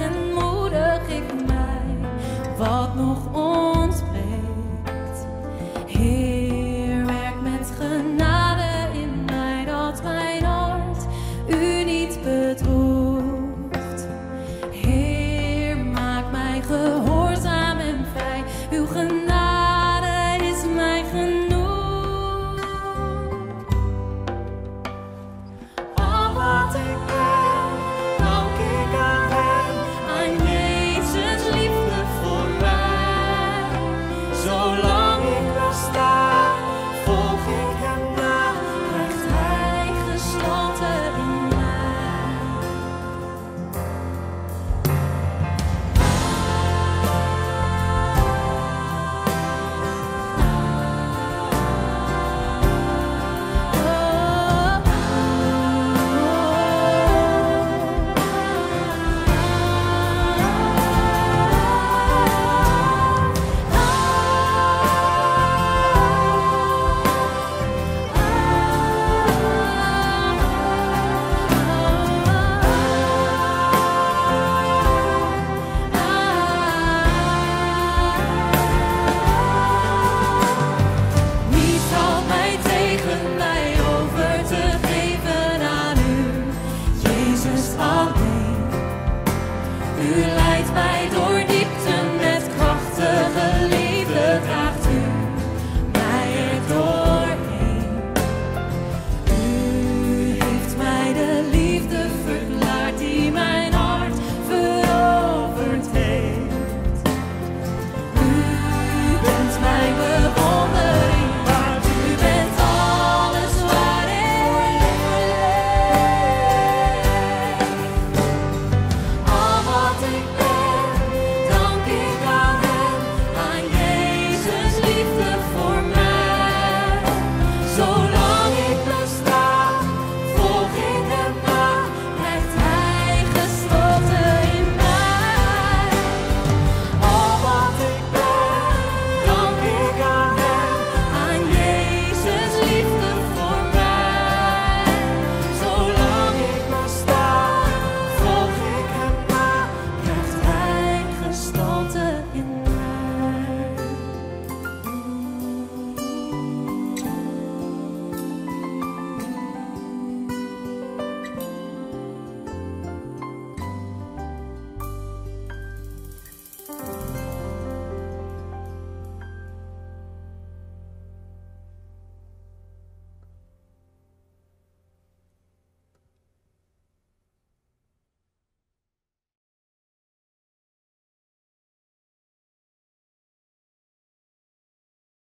en moedig ik mij, wat nog ontbreekt. Heer, werk met genade in mij, dat mijn hart u niet bedroeft. Heer, maak mij gehoorzaam en vrij, uw genade is mij genoeg. Al wat ik ben, dank ik aan hem, aan Jezus liefde voor mij. Zolang ik besta, volg ik hem na, krijgt hij gestalte in mij. Niets houdt mij tegen mij over te geven aan u, Jezus alleen. U leidt mij door